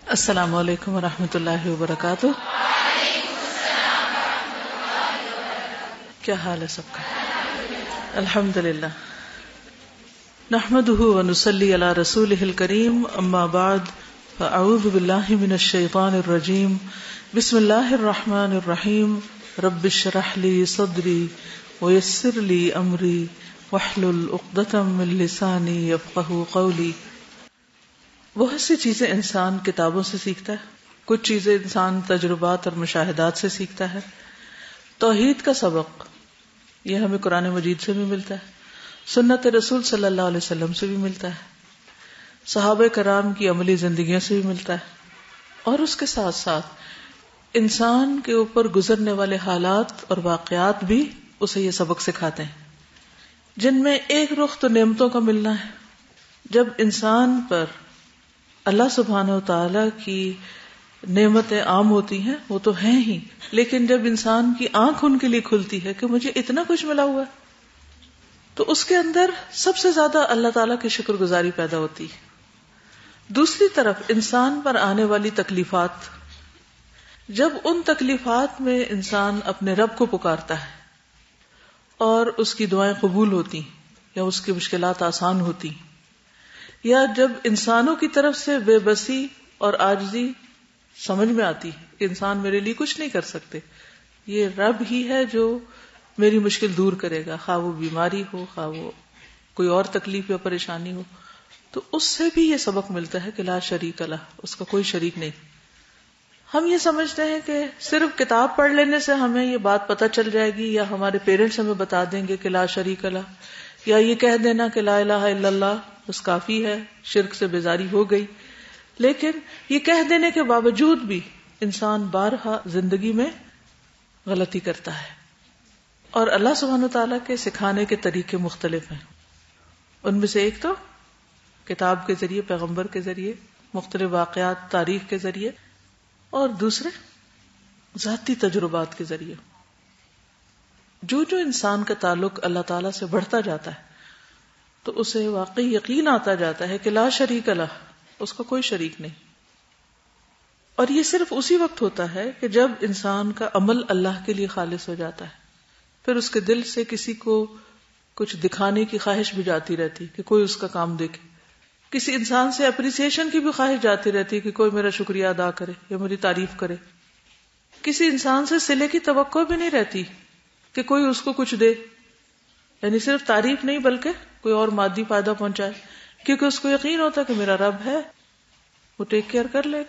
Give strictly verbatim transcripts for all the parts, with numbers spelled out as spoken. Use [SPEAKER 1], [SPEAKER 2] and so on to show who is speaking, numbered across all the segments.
[SPEAKER 1] السلام علیکم ورحمۃ اللہ وبرکاتہ. کیا حال ہے سب کا؟ الحمد للہ. نحمده ونصلی علی رسولہ الکریم. اما بعد فاعوذ باللہ من الشیطان الرجیم. بسم اللہ الرحمن الرحیم. رب اشرح لی صدری ویسر لی امری واحلل عقدۃ من لسانی یفقہوا قولی. بہت سی چیزیں انسان کتابوں سے سیکھتا ہے، کچھ چیزیں انسان تجربات اور مشاہدات سے سیکھتا ہے. توحید کا سبق یہ ہمیں قرآن مجید سے بھی ملتا ہے، سنت رسول صلی اللہ علیہ وسلم سے بھی ملتا ہے، صحابہ کرام کی عملی زندگیوں سے بھی ملتا ہے، اور اس کے ساتھ ساتھ انسان کے اوپر گزرنے والے حالات اور واقعات بھی اسے یہ سبق سکھاتے ہیں، جن میں ایک رخ تو نعمتوں کا ملنا ہے. جب انسان پر اللہ سبحانہ و تعالی کی نعمتیں عام ہوتی ہیں وہ تو ہیں ہی، لیکن جب انسان کی آنکھ ان کے لیے کھلتی ہے کہ مجھے اتنا کچھ ملا ہوا ہے، تو اس کے اندر سب سے زیادہ اللہ تعالیٰ کی شکر گزاری پیدا ہوتی ہے. دوسری طرف انسان پر آنے والی تکلیفات، جب ان تکلیفات میں انسان اپنے رب کو پکارتا ہے اور اس کی دعائیں قبول ہوتی یا اس کی مشکلات آسان ہوتی، یا جب انسانوں کی طرف سے بے بسی اور عاجزی سمجھ میں آتی کہ انسان میرے لیے کچھ نہیں کر سکتے، یہ رب ہی ہے جو میری مشکل دور کرے گا، خواہ وہ بیماری ہو، خواہ وہ کوئی اور تکلیف یا پریشانی ہو، تو اس سے بھی یہ سبق ملتا ہے کہ لا شریک لہ، اس کا کوئی شریک نہیں. ہم یہ سمجھتے ہیں کہ صرف کتاب پڑھ لینے سے ہمیں یہ بات پتہ چل جائے گی، یا ہمارے پیرنٹس ہمیں بتا دیں گے کہ لا شریک لہ، یا یہ کہہ دینا کہ لا الہ الا اللہ بس کافی ہے، شرک سے بیزاری ہو گئی. لیکن یہ کہہ دینے کے باوجود بھی انسان بارہا زندگی میں غلطی کرتا ہے، اور اللہ سبحانہ وتعالیٰ کے سکھانے کے طریقے مختلف ہیں. ان میں سے ایک تو کتاب کے ذریعے، پیغمبر کے ذریعے، مختلف واقعات تاریخ کے ذریعے، اور دوسرے ذاتی تجربات کے ذریعے. جو جو انسان کا تعلق اللہ تعالیٰ سے بڑھتا جاتا ہے تو اسے واقعی یقین آتا جاتا ہے کہ لا شریک لہ، اس کا کوئی شریک نہیں. اور یہ صرف اسی وقت ہوتا ہے کہ جب انسان کا عمل اللہ کے لیے خالص ہو جاتا ہے، پھر اس کے دل سے کسی کو کچھ دکھانے کی خواہش بھی جاتی رہتی کہ کوئی اس کا کام دیکھے، کسی انسان سے اپریسیشن کی بھی خواہش جاتی رہتی کہ کوئی میرا شکریہ ادا کرے یا میری تعریف کرے. کسی انسان سے صلے کی توقع بھی نہیں رہتی کہ کوئی اس کو کچھ دے، یعنی صرف تعریف نہیں بلکہ کوئی اور مادی فائدہ پہنچائے، کیونکہ اس کو یقین ہوتا کہ میرا رب ہے، وہ ٹیک کیئر کر لے گا.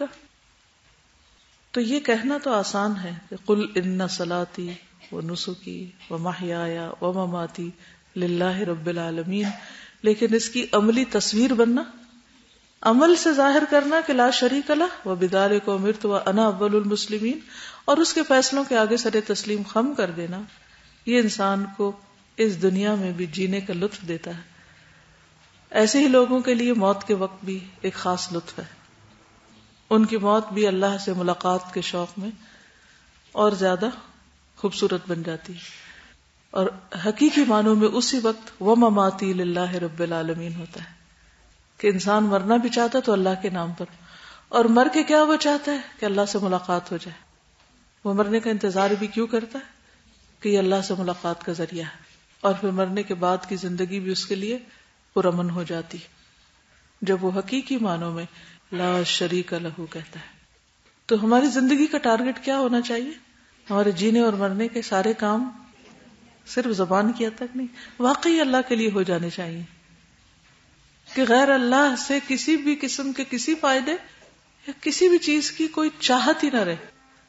[SPEAKER 1] تو یہ کہنا تو آسان ہے کہ قل ان صلاتی و نسکی و محیای و مماتی للہ رب العالمین، لیکن اس کی عملی تصویر بننا، عمل سے ظاہر کرنا کہ لا شریک لہ و بذالک امرت و انا اول المسلمین، اور اس کے فیصلوں کے آگے سر تسلیم خم کر دینا، یہ انسان کو اس دنیا میں بھی جینے کا لطف دیتا ہے. ایسے ہی لوگوں کے لیے موت کے وقت بھی ایک خاص لطف ہے. ان کی موت بھی اللہ سے ملاقات کے شوق میں اور زیادہ خوبصورت بن جاتی ہے، اور حقیقی معنوں میں اسی وقت وَمَمَاتِي لِلَّهِ رَبِّ الْعَالَمِينَ ہوتا ہے کہ انسان مرنا بھی چاہتا تو اللہ کے نام پر، اور مر کے کیا وہ چاہتا ہے کہ اللہ سے ملاقات ہو جائے. وہ مرنے کا انتظار بھی کیوں کرتا ہے کہ یہ اللہ سے ملاقات کا ذریعہ ہے، اور پھر مرنے کے بعد کی زندگی بھی اس کے لیے پرامن ہو جاتی جب وہ حقیقی معنوں میں لا شریک لہ کہتا ہے. تو ہماری زندگی کا ٹارگٹ کیا ہونا چاہیے؟ ہمارے جینے اور مرنے کے سارے کام صرف زبان کی حد تک نہیں، واقعی اللہ کے لیے ہو جانے چاہیے، کہ غیر اللہ سے کسی بھی قسم کے کسی فائدے یا کسی بھی چیز کی کوئی چاہت ہی نہ رہے.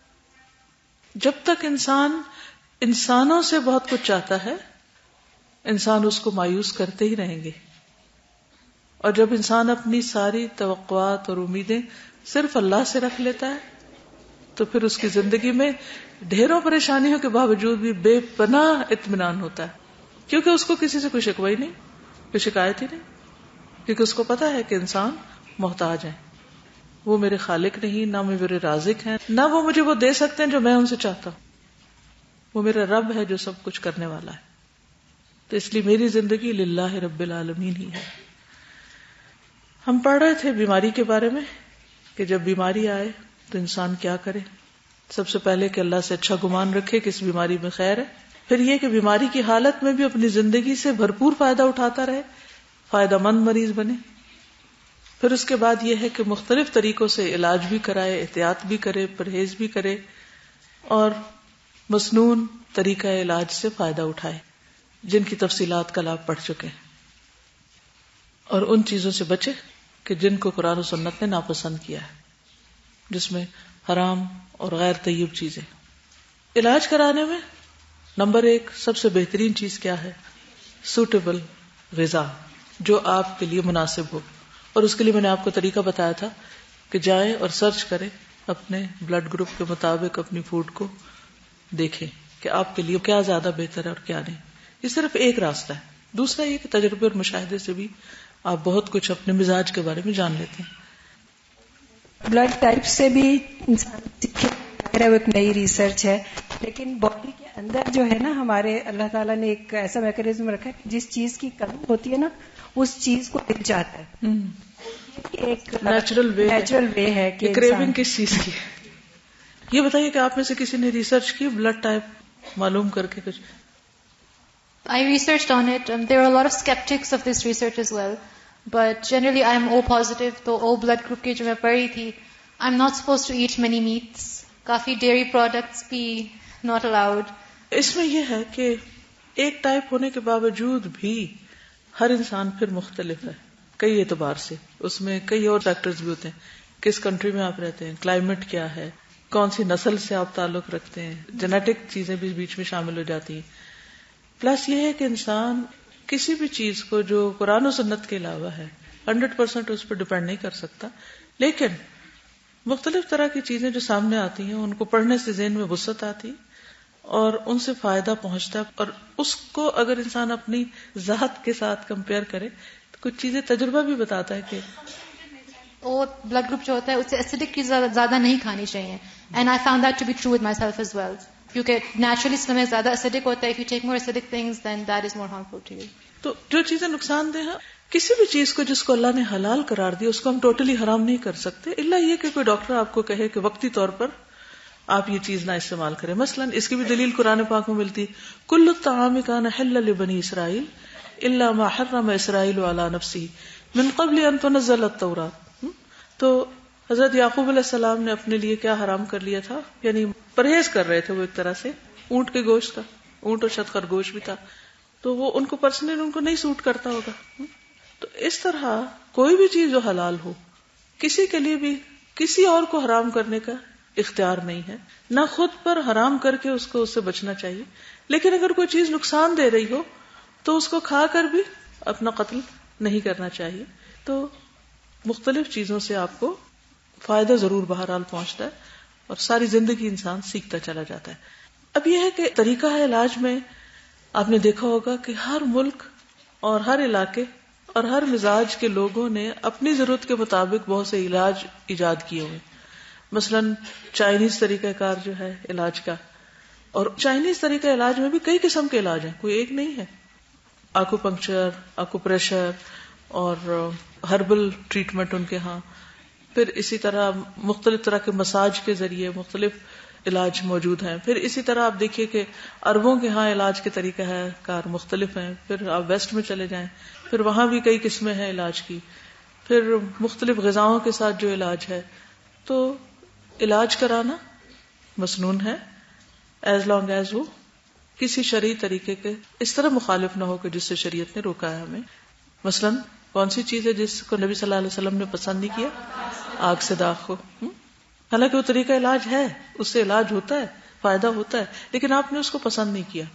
[SPEAKER 1] جب تک انسان انسانوں سے بہت کچھ چاہتا ہے، انسان اس کو مایوس کرتے ہی رہیں گے. اور جب انسان اپنی ساری توقعات اور امیدیں صرف اللہ سے رکھ لیتا ہے تو پھر اس کی زندگی میں ڈھیروں پریشانیوں کے باوجود بھی بے پناہ اطمینان ہوتا ہے، کیونکہ اس کو کسی سے کوئی شکوہ ہی نہیں، کوئی شکایت ہی نہیں، کیونکہ اس کو پتا ہے کہ انسان محتاج ہے، وہ میرے خالق نہیں، نہ میرے رازق ہیں، نہ وہ مجھے وہ دے سکتے ہیں جو میں ان سے چاہتا ہوں، وہ میرا رب ہے جو سب کچھ کرنے والا ہے. تو اس لیے میری زندگی للہ رب العالمین ہی ہے. ہم پڑھ رہے تھے بیماری کے بارے میں کہ جب بیماری آئے تو انسان کیا کرے. سب سے پہلے کہ اللہ سے اچھا گمان رکھے کہ اس بیماری میں خیر ہے. پھر یہ کہ بیماری کی حالت میں بھی اپنی زندگی سے بھرپور فائدہ اٹھاتا رہے، فائدہ مند مریض بنے. پھر اس کے بعد یہ ہے کہ مختلف طریقوں سے علاج بھی کرائے، احتیاط بھی کرے، پرہیز بھی کرے، اور مسنون طریقہ علاج سے فائدہ اٹھائے جن کی تفصیلات کل آپ پڑھ چکے ہیں، اور ان چیزوں سے بچے کہ جن کو قرآن و سنت نے ناپسند کیا ہے، جس میں حرام اور غیر طیب چیزیں. علاج کرانے میں نمبر ایک سب سے بہترین چیز کیا ہے؟ سوٹیبل غذا جو آپ کے لیے مناسب ہو. اور اس کے لیے میں نے آپ کو طریقہ بتایا تھا کہ جائیں اور سرچ کریں اپنے بلڈ گروپ کے مطابق اپنی فوڈ کو دیکھیں کہ آپ کے لیے کیا زیادہ بہتر ہے اور کیا نہیں. یہ صرف ایک راستہ ہے. دوسرا یہ کہ تجربے اور مشاہدے سے بھی آپ بہت کچھ اپنے مزاج کے بارے میں جان لیتے ہیں.
[SPEAKER 2] بلڈ ٹائپ سے بھی انسان سیکھے، وہ ایک نئی ریسرچ ہے، لیکن باڈی کے اندر جو ہے نا ہمارے اللہ تعالیٰ نے ایک ایسا میکینزم رکھا ہے جس چیز کی کمی ہوتی ہے نا اس چیز کو دل چاہتا ہے. ایک
[SPEAKER 1] نیچرل وے
[SPEAKER 2] نیچرل وے ہے کہ
[SPEAKER 1] کریونگ کس چیز کی ہے. یہ بتائیے کہ آپ میں سے کسی نے ریسرچ کی بلڈ ٹائپ معلوم کر کے کچھ؟
[SPEAKER 3] I researched on it. Um, there are a lot of skeptics of this research as well. But generally I am O positive, تو O blood group کی جو میں پڑھی تھی I'm not supposed to eat many meats. Coffee dairy products بھی not allowed.
[SPEAKER 1] اس میں یہ ہے کہ ایک ٹائپ ہونے کے باوجود بھی ہر انسان پھر مختلف ہے کئی اعتبار سے. اس میں کئی اور فیکٹرز بھی ہوتے ہیں، کس کنٹری میں آپ رہتے ہیں، کلائمیٹ کیا ہے، کون سی نسل سے آپ تعلق رکھتے ہیں، جینیٹک چیزیں بھی بیچ میں شامل ہو جاتی ہیں. پلس یہ ہے کہ انسان کسی بھی چیز کو جو قرآن و سنت کے علاوہ ہے ہنڈریڈ پرسینٹ اس پر ڈپینڈ نہیں کر سکتا، لیکن مختلف طرح کی چیزیں جو سامنے آتی ہیں ان کو پڑھنے سے ذہن میں وسعت آتی اور ان سے فائدہ پہنچتا ہے. اور اس کو اگر انسان اپنی ذات کے ساتھ کمپیئر کرے تو کچھ چیزیں تجربہ بھی بتاتا ہے کہ
[SPEAKER 3] وہ بلڈ گروپ جو ہوتا ہے اس سے ایسیڈک چیزیں زیادہ نہیں کھانی چاہیے. And I found that to be true with my self as well, کیونکہ نیچرلی اسٹمک زیادہ ایسیڈک ہوتا ہے. If you take more acidic things than that is more harmful to you.
[SPEAKER 1] تو جو چیزیں نقصان دہ ہیں کسی بھی چیز کو جس کو اللہ نے حلال قرار دیا اس کو ہم ٹوٹلی حرام نہیں کر سکتے، الا یہ کہ کوئی ڈاکٹر آپ کو کہے کہ وقتی طور پر آپ یہ چیز نہ استعمال کریں. مثلا اس کی بھی دلیل قرآن پاک میں ملتی، کل الطعام کان حلا لبنی اسرائیل الا ما حرم اسرائیل علی نفسہ من قبل ان تنزل التوراۃ. تو حضرت یعقوب علیہ السلام نے اپنے لیے کیا حرام کر لیا تھا، یعنی پرہیز کر رہے تھے وہ ایک طرح سے اونٹ کے گوشت کا، اونٹ اور شت خرگوش بھی تھا، تو وہ ان کو پرسنلی ان کو نہیں سوٹ کرتا ہوگا. تو اس طرح کوئی بھی چیز جو حلال ہو کسی کے لیے بھی کسی اور کو حرام کرنے کا اختیار نہیں ہے، نہ خود پر حرام کر کے اس کو اس سے بچنا چاہیے. لیکن اگر کوئی چیز نقصان دے رہی ہو تو اس کو کھا کر بھی اپنا قتل نہیں کرنا چاہیے. تو مختلف چیزوں سے آپ کو فائدہ ضرور بہرحال پہنچتا ہے اور ساری زندگی انسان سیکھتا چلا جاتا ہے. اب یہ ہے کہ طریقہ ہے علاج میں آپ نے دیکھا ہوگا کہ ہر ملک اور ہر علاقے اور ہر مزاج کے لوگوں نے اپنی ضرورت کے مطابق بہت سے علاج ایجاد کیے ہوئے. مثلا چائنیز طریقہ کار جو ہے علاج کا، اور چائنیز طریقہ علاج میں بھی کئی قسم کے علاج ہیں، کوئی ایک نہیں ہے. آکو پنکچر، آکو پریشر اور ہربل ٹریٹمنٹ ان کے ہاں. پھر اسی طرح مختلف طرح کے مساج کے ذریعے مختلف علاج موجود ہیں. پھر اسی طرح آپ دیکھیے کہ عربوں کے ہاں علاج کے طریقہ ہے کار مختلف ہیں. پھر آپ ویسٹ میں چلے جائیں، پھر وہاں بھی کئی قسمیں ہیں علاج کی. پھر مختلف غذاؤں کے ساتھ جو علاج ہے، تو علاج کرانا مسنون ہے ایز لانگ ایز وہ کسی شرعی طریقے کے اس طرح مخالف نہ ہو کہ جس سے شریعت نے روکا ہے ہمیں. مثلا کون سی چیز ہے جس کو نبی صلی اللہ علیہ وسلم نے پسند نہیں کیا؟ آگ سے داغ ہو. حالانکہ وہ طریقہ علاج ہے، اس سے علاج ہوتا ہے، فائدہ ہوتا ہے، لیکن آپ نے اس کو پسند نہیں کیا.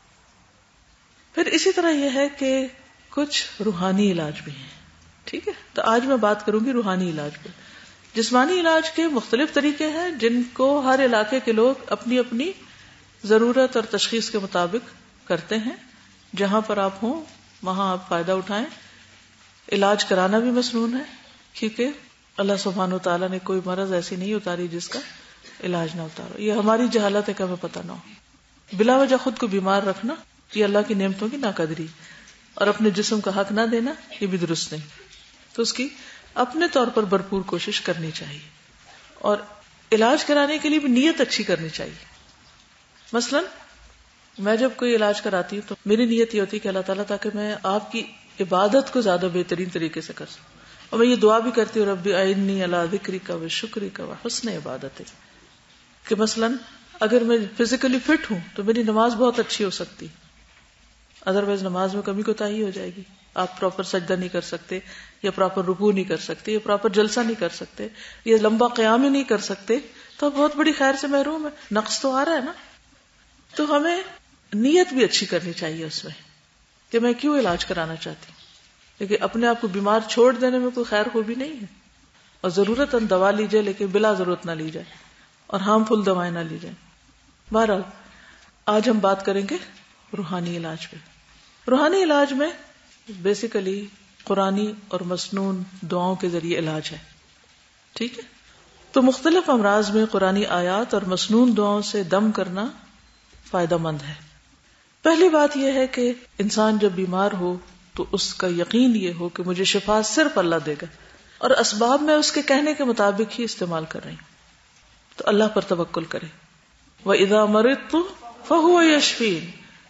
[SPEAKER 1] پھر اسی طرح یہ ہے کہ کچھ روحانی علاج بھی ہیں. ٹھیک ہے، تو آج میں بات کروں گی روحانی علاج پہ. جسمانی علاج کے مختلف طریقے ہیں جن کو ہر علاقے کے لوگ اپنی اپنی ضرورت اور تشخیص کے مطابق کرتے ہیں. جہاں پر آپ ہوں وہاں آپ فائدہ اٹھائیں. علاج کرانا بھی مسنون ہے، کیونکہ اللہ سبحانہ وتعالیٰ نے کوئی مرض ایسی نہیں اتاری جس کا علاج نہ اتارو. یہ ہماری جہالت ہے کہ ہمیں پتہ نہ ہو. بلا وجہ خود کو بیمار رکھنا یہ اللہ کی نعمتوں کی ناقدری، اور اپنے جسم کا حق نہ دینا یہ بھی درست نہیں. تو اس کی اپنے طور پر بھرپور کوشش کرنی چاہیے. اور علاج کرانے کے لیے بھی نیت اچھی کرنی چاہیے. مثلا میں جب کوئی علاج کراتی ہوں تو میری نیت یہ ہوتی ہے کہ اللہ تعالیٰ تاکہ میں آپ کی عبادت کو زیادہ بہترین طریقے سے کر سکوں. اور میں یہ دعا بھی کرتی ہوں رب اعنی علی ذکرک و شکرک و حسن عبادتک, کہ مثلا اگر میں فزیکلی فٹ ہوں تو میری نماز بہت اچھی ہو سکتی, ادروائز نماز میں کمی کوتاہی ہو جائے گی. آپ پراپر سجدہ نہیں کر سکتے, یا پراپر رکوع نہیں کر سکتے, یا پراپر جلسہ نہیں کر سکتے, یا لمبا قیام ہی نہیں کر سکتے, تو بہت بڑی خیر سے محروم ہے, نقص تو آ رہا ہے نا. تو ہمیں نیت بھی اچھی کرنی چاہیے اس میں کہ میں کیوں علاج کرانا چاہتی ہوں. لیکن اپنے آپ کو بیمار چھوڑ دینے میں کوئی خیر خوبی نہیں ہے, اور ضرورت دوا لی جائے لیکن بلا ضرورت نہ لی جائے, اور ہارمفل دوائیں نہ لی جائیں. بہرحال آج ہم بات کریں گے روحانی علاج پہ. روحانی علاج میں بیسیکلی قرآنی اور مسنون دعاؤں کے ذریعے علاج ہے. ٹھیک ہے, تو مختلف امراض میں قرآنی آیات اور مسنون دعاؤں سے دم کرنا فائدہ مند ہے. پہلی بات یہ ہے کہ انسان جب بیمار ہو تو اس کا یقین یہ ہو کہ مجھے شفا صرف اللہ دے گا, اور اسباب میں اس کے کہنے کے مطابق ہی استعمال کر رہی ہوں, تو اللہ پر توکل کرے. وَإِذَا مَرِضْتُ فَهُوَ يَشْفِينِ.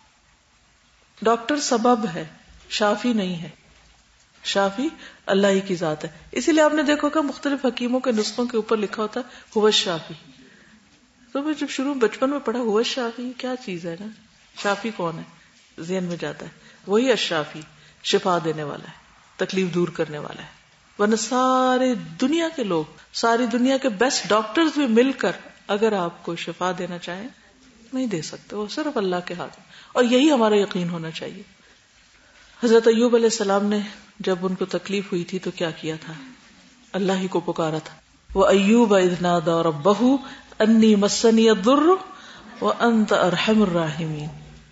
[SPEAKER 1] ڈاکٹر سبب ہے, شافی نہیں ہے. شافی اللہ ہی کی ذات ہے. اسی لیے آپ نے دیکھو کہ مختلف حکیموں کے نسخوں کے اوپر لکھا ہوتا ہے هو الشافی. تو میں جب شروع بچپن میں پڑھا هو الشافی کیا چیز ہے نا, شافی کون ہے ذہن میں جاتا ہے, وہی الشافی شفا دینے والا ہے, تکلیف دور کرنے والا ہے. ورنہ سارے دنیا کے لوگ, ساری دنیا کے بیسٹ ڈاکٹرز بھی مل کر اگر آپ کو شفا دینا چاہیں نہیں دے سکتے, وہ صرف اللہ کے ہاتھ میں. اور یہی ہمارا یقین ہونا چاہیے. حضرت ایوب علیہ السلام نے جب ان کو تکلیف ہوئی تھی تو کیا کیا تھا, اللہ ہی کو پکارا تھا. وَأَيُّوبَ إِذْ نَادَىٰ رَبَّهُ أَنِّي مَسَّنِيَ الضُّرُّ وَأَنْتَ أَرْحَمُ الرَّاحِمِينَ.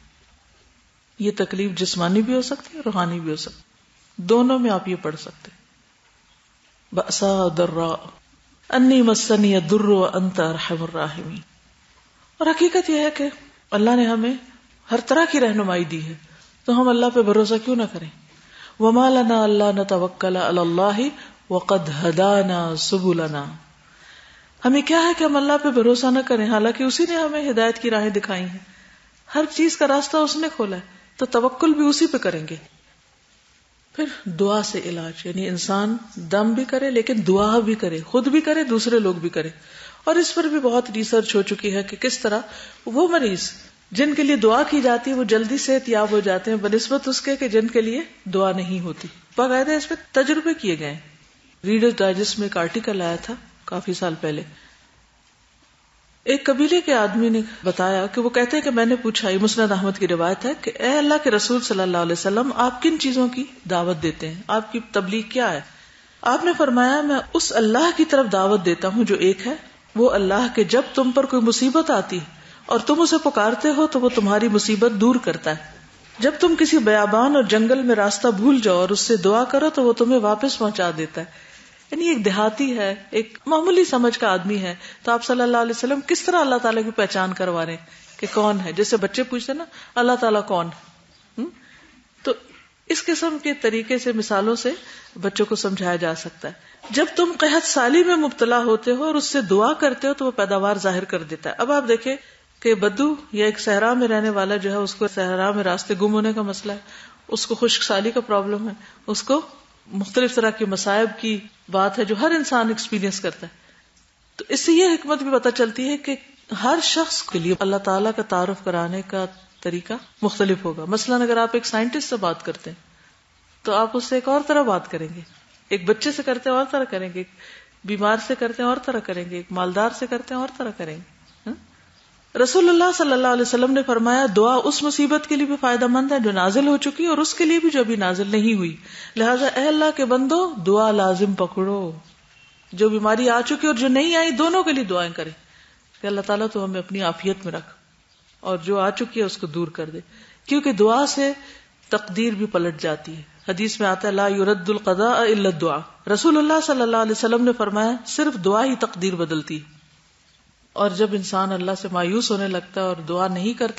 [SPEAKER 1] یہ تکلیف جسمانی بھی ہو سکتی ہے, روحانی بھی ہو سکتی, دونوں میں آپ یہ پڑھ سکتے. بَأْسَا ضَرَّاء أَنِّي مَسَّنِيَ الضُّرُّ وَأَنْتَ أَرْحَمُ الرَّاحِمِينَ. اور حقیقت یہ ہے کہ اللہ نے ہمیں ہر طرح کی رہنمائی دی ہے, تو ہم اللہ پہ بھروسہ کیوں نہ کریں. وَمَا لَنَا أَلَّا نَتَوَكَّلَ عَلَى اللَّهِ وَقَدْ هَدَانَا سُبُلَنَا. ہمیں کیا ہے کہ ہم اللہ پہ بھروسہ نہ کریں, حالانکہ اسی نے ہمیں ہدایت کی راہیں دکھائی ہیں, ہر چیز کا راستہ اس نے کھولا ہے, تو توکل بھی اسی پہ کریں گے. پھر دعا سے علاج, یعنی انسان دم بھی کرے لیکن دعا بھی کرے, خود بھی کرے دوسرے لوگ بھی کرے. اور اس پر بھی بہت ریسرچ ہو چکی ہے کہ کس طرح وہ مریض جن کے لیے دعا کی جاتی ہے وہ جلدی صحت یاب ہو جاتے ہیں بنسبت اس کے کہ جن کے لیے دعا نہیں ہوتی. باقاعدہ اس پہ تجربے کیے گئے. ریڈرز ڈائجسٹ میں ایک آرٹیکل آیا تھا کافی سال پہلے, ایک قبیلے کے آدمی نے بتایا کہ وہ کہتے ہیں کہ میں نے پوچھا, یہ مسند احمد کی روایت ہے, کہ اے اللہ کے رسول صلی اللہ علیہ وسلم آپ کن چیزوں کی دعوت دیتے ہیں, آپ کی تبلیغ کیا ہے؟ آپ نے فرمایا میں اس اللہ کی طرف دعوت دیتا ہوں جو ایک ہے, وہ اللہ کہ جب تم پر کوئی مصیبت آتی ہے اور تم اسے پکارتے ہو تو وہ تمہاری مصیبت دور کرتا ہے. جب تم کسی بیابان اور جنگل میں راستہ بھول جاؤ اور اس سے دعا کرو تو وہ تمہیں واپس پہنچا دیتا ہے. یعنی ایک دیہاتی ہے, ایک معمولی سمجھ کا آدمی ہے, تو آپ صلی اللہ علیہ وسلم کس طرح اللہ تعالیٰ کی پہچان کروا رہے ہیں کہ کون ہے. جیسے بچے پوچھتے نا اللہ تعالیٰ کون ہے, تو اس قسم کے طریقے سے مثالوں سے بچوں کو سمجھایا جا سکتا ہے. جب تم قحط سالی میں مبتلا ہوتے ہو اور اس سے دعا کرتے ہو تو وہ پیداوار ظاہر کر دیتا ہے. اب آپ دیکھیں کہ بدو یا ایک صحرا میں رہنے والا جو ہے, اس کو صحرا میں راستے گم ہونے کا مسئلہ ہے, اس کو خشک سالی کا پرابلم ہے, اس کو مختلف طرح کے مصائب کی بات ہے جو ہر انسان ایکسپیرینس کرتا ہے. تو اس سے یہ حکمت بھی پتہ چلتی ہے کہ ہر شخص کے لیے اللہ تعالیٰ کا تعارف کرانے کا طریقہ مختلف ہوگا. مثلا اگر آپ ایک سائنٹسٹ سے بات کرتے ہیں تو آپ اس سے ایک اور طرح بات کریں گے, ایک بچے سے کرتے ہیں اور طرح کریں گے, ایک بیمار سے کرتے ہیں اور طرح کریں گے, ایک مالدار سے کرتے ہیں اور طرح کریں گے. رسول اللہ صلی اللہ علیہ وسلم نے فرمایا دعا اس مصیبت کے لیے بھی فائدہ مند ہے جو نازل ہو چکی اور اس کے لیے بھی جو ابھی نازل نہیں ہوئی. لہٰذا اے اللہ کے بندو دعا لازم پکڑو. جو بیماری آ چکی اور جو نہیں آئی دونوں کے لیے دعائیں کریں کہ اللہ تعالیٰ تو ہمیں اپنی عافیت میں رکھ, اور جو آ چکی ہے اس کو دور کر دے, کیونکہ دعا سے تقدیر بھی پلٹ جاتی ہے. حدیث میں آتا ہے لا يرد القضاء الا الدعاء. رسول اللہ صلی اللہ علیہ وسلم نے فرمایا صرف دعا ہی تقدیر بدلتی ہے. اور جب انسان اللہ سے مایوس ہونے لگتا ہے اور دعا نہیں کرتا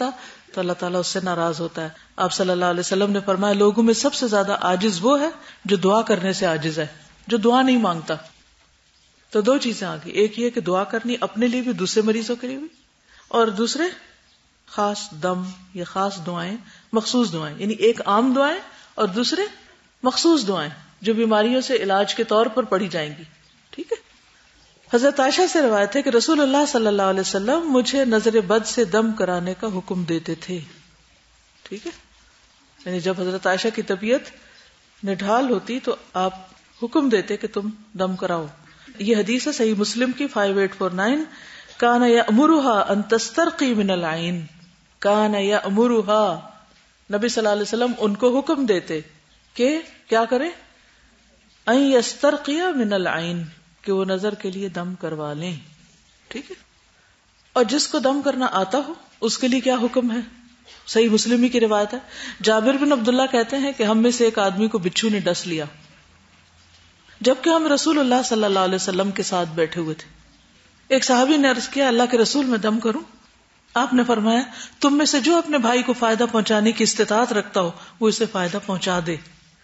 [SPEAKER 1] تو اللہ تعالیٰ اس سے ناراض ہوتا ہے. آپ صلی اللہ علیہ وسلم نے فرمایا لوگوں میں سب سے زیادہ عاجز وہ ہے جو دعا کرنے سے عاجز ہے, جو دعا نہیں مانگتا. تو دو چیزیں آ گئی, ایک یہ کہ دعا کرنی اپنے لیے بھی دوسرے مریضوں کے لیے بھی, اور دوسرے خاص دم یا خاص دعائیں, مخصوص دعائیں, یعنی ایک عام دعائیں اور دوسرے مخصوص دعائیں جو بیماریوں سے علاج کے طور پر پڑھی جائیں گی. ٹھیک ہے. حضرت عائشہ سے روایت ہے کہ رسول اللہ صلی اللہ علیہ وسلم مجھے نظر بد سے دم کرانے کا حکم دیتے تھے. ٹھیک ہے, یعنی جب حضرت عائشہ کی طبیعت نڈھال ہوتی تو آپ حکم دیتے کہ تم دم کراؤ. یہ حدیث ہے صحیح مسلم کی فائیو ایٹ فور نائن. کان یأمرها ان تسترقی من العین, کان یأمرها, نبی صلی اللہ علیہ وسلم ان کو حکم دیتے کہ کیا کرے, ان یسترقی من العین, کہ وہ نظر کے لیے دم کروا لیں. ٹھیک ہے. اور جس کو دم کرنا آتا ہو اس کے لیے کیا حکم ہے, صحیح مسلم کی روایت ہے. جابر بن عبداللہ کہتے ہیں کہ ہم میں سے ایک آدمی کو بچھو نے ڈس لیا جبکہ ہم رسول اللہ صلی اللہ علیہ وسلم کے ساتھ بیٹھے ہوئے تھے. ایک صحابی نے عرض کیا اللہ کے رسول میں دم کروں؟ آپ نے فرمایا تم میں سے جو اپنے بھائی کو فائدہ پہنچانے کی استطاعت رکھتا ہو وہ اسے فائدہ پہنچا دے.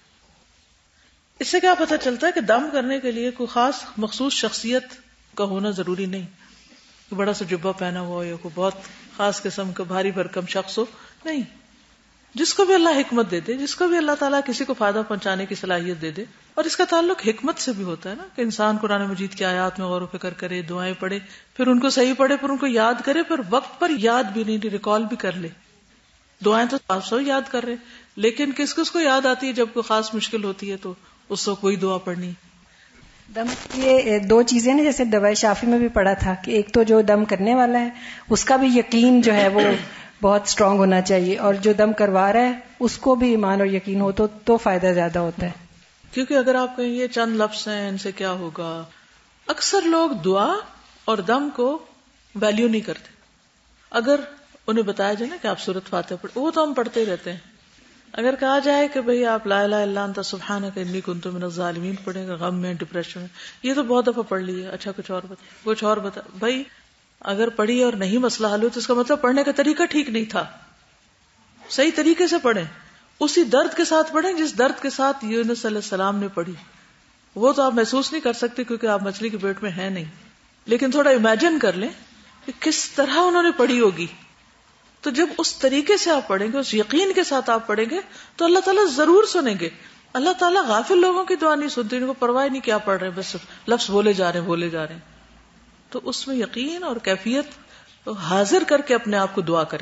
[SPEAKER 1] اس سے کیا پتہ چلتا ہے کہ دم کرنے کے لیے کوئی خاص مخصوص شخصیت کا ہونا ضروری نہیں, کہ بڑا سا جبہ پہنا ہوا ہو یا کوئی بہت خاص قسم کا بھاری بھرکم شخص ہو. نہیں, جس کو بھی اللہ حکمت دے دے, جس کو بھی اللہ تعالیٰ کسی کو فائدہ پہنچانے کی صلاحیت دے دے. اور اس کا تعلق حکمت سے بھی ہوتا ہے نا, کہ انسان قرآن مجید کی آیات میں غور و فکر کرے, دعائیں پڑھے, پھر ان کو صحیح پڑھے, پھر ان کو یاد کرے, پھر وقت پر یاد بھی نہیں, ریکال بھی کر لے. دعائیں تو آپ سب یاد کر رہے, لیکن کس کس کو یاد آتی ہے جب کوئی خاص مشکل ہوتی ہے تو اس کو کوئی دعا پڑھنی.
[SPEAKER 2] دم یہ دو چیزیں نا, جیسے دوائی شافی میں بھی پڑھا تھا کہ ایک تو جو دم کرنے والا ہے اس کا بھی یقین جو ہے وہ بہت اسٹرانگ ہونا چاہیے, اور جو دم کروا رہا ہے اس کو بھی ایمان اور یقین ہو تو تو فائدہ زیادہ ہوتا ہے.
[SPEAKER 1] کیونکہ اگر آپ کہیں یہ چند لفظ ہیں ان سے کیا ہوگا, اکثر لوگ دعا اور دم کو ویلیو نہیں کرتے. اگر انہیں بتایا جائے نا کہ آپ سورۃ فاتحہ پڑھ, وہ تو ہم پڑھتے ہی رہتے ہیں. اگر کہا جائے کہ بھئی آپ لا الہ الا انت سبحانک انی کنت من الظالمین پڑھیں گے, غم میں, ڈپریشن میں, یہ تو بہت دفعہ پڑھ لی ہے, اچھا کچھ اور بتا, کچھ اور بتا. بھائی اگر پڑھی اور نہیں مسئلہ حل ہو تو اس کا مطلب پڑھنے کا طریقہ ٹھیک نہیں تھا. صحیح طریقے سے پڑھیں, اسی درد کے ساتھ پڑھیں جس درد کے ساتھ یونس علیہ السلام نے پڑھی. وہ تو آپ محسوس نہیں کر سکتے کیونکہ آپ مچھلی کے پیٹ میں ہیں نہیں, لیکن تھوڑا امیجن کر لیں کہ کس طرح انہوں نے پڑھی ہوگی. تو جب اس طریقے سے آپ پڑھیں گے, اس یقین کے ساتھ آپ پڑھیں گے تو اللہ تعالیٰ ضرور سنیں گے. اللہ تعالیٰ غافل لوگوں کی دعا نہیں سنتے, ان کو پرواہ نہیں کیا پڑھ رہے ہیں, بس لفظ بولے جا رہے ہیں بولے جا رہے ہیں. تو اس میں یقین اور کیفیت حاضر کر کے اپنے آپ کو دعا کریں.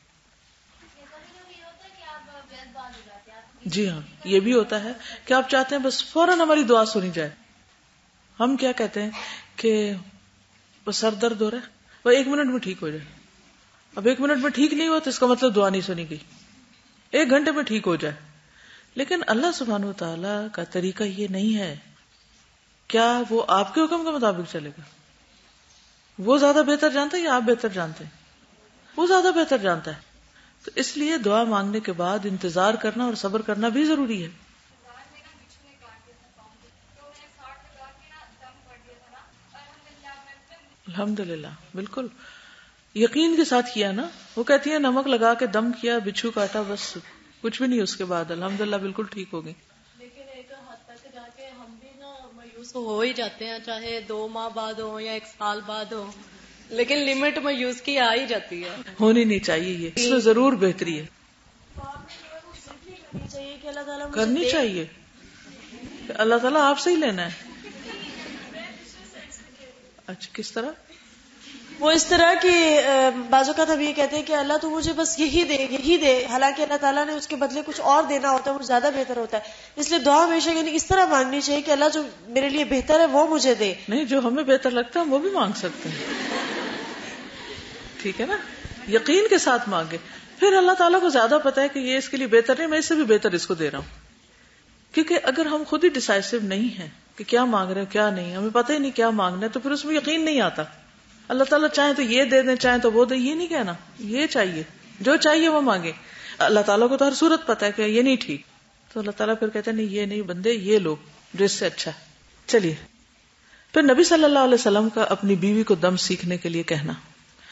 [SPEAKER 1] جی ہاں, یہ بھی ہوتا ہے کہ آپ چاہتے ہیں بس فوراً ہماری دعا سنی جائے. ہم کیا کہتے ہیں کہ وہ سر درد ہو رہا ہے, وہ ایک منٹ میں ٹھیک ہو جائے. اب ایک منٹ میں ٹھیک نہیں ہوا تو اس کا مطلب دعا نہیں سنی گئی, ایک گھنٹے میں ٹھیک ہو جائے. لیکن اللہ سبحانہ و تعالی کا طریقہ یہ نہیں ہے. کیا وہ آپ کے حکم کے مطابق چلے گا؟ وہ زیادہ بہتر جانتا ہے یا آپ بہتر جانتے ہیں؟ وہ زیادہ بہتر جانتا ہے. تو اس لیے دعا مانگنے کے بعد انتظار کرنا اور صبر کرنا بھی ضروری ہے. الحمدللہ, بالکل یقین کے ساتھ کیا نا. وہ کہتی ہیں نمک لگا کے دم کیا, بچھو کاٹا, بس کچھ بھی نہیں اس کے بعد, الحمدللہ بالکل ٹھیک ہو گئی.
[SPEAKER 4] لیکن ایک حد تک جا کے ہم بھی نا مایوس ہو ہی جاتے ہیں, چاہے دو ماہ بعد ہو یا ایک سال بعد ہو, لیکن لمٹ مایوس کی آ ہی جاتی ہے.
[SPEAKER 1] ہونی نہیں چاہیے, یہ اس میں ضرور بہتری ہے.
[SPEAKER 4] کہ اللہ تعالیٰ
[SPEAKER 1] کرنی چاہیے, اللہ تعالیٰ آپ سے ہی لینا ہے. اچھا کس طرح؟
[SPEAKER 4] وہ اس طرح کہ بعض اوقات ہم یہ کہتے ہیں کہ اللہ تو مجھے بس یہی دے یہی دے, حالانکہ اللہ تعالیٰ نے اس کے بدلے کچھ اور دینا ہوتا ہے, وہ زیادہ بہتر ہوتا ہے. اس لیے دعا ہمیشہ یعنی اس طرح مانگنی چاہیے کہ اللہ جو میرے لیے بہتر ہے وہ مجھے دے.
[SPEAKER 1] نہیں, جو ہمیں بہتر لگتا ہے وہ بھی مانگ سکتے ہیں. ٹھیک ہے نا, یقین کے ساتھ مانگے. پھر اللہ تعالیٰ کو زیادہ پتا ہے کہ یہ اس کے لیے بہتر نہیں, میں اس سے بھی بہتر اس کو دے رہا ہوں. کیونکہ اگر ہم خود ہی ڈیسائسو نہیں ہیں کہ کیا مانگ رہے ہیں کیا نہیں, ہمیں پتہ ہی نہیں کیا مانگنا ہے, تو پھر اس میں یقین نہیں آتا. اللہ تعالیٰ چاہیں تو یہ دے دیں, چاہیں تو وہ دے, یہ نہیں کہنا یہ چاہیے, جو چاہیے وہ مانگے. اللہ تعالیٰ کو تو ہر صورت پتا ہے کہ یہ نہیں ٹھیک, تو اللہ تعالیٰ پھر کہتے ہیں نہیں یہ نہیں بندے, یہ لو جو اس سے اچھا ہے. چلیے, پھر نبی صلی اللہ علیہ وسلم کا اپنی بیوی کو دم سیکھنے کے لیے کہنا.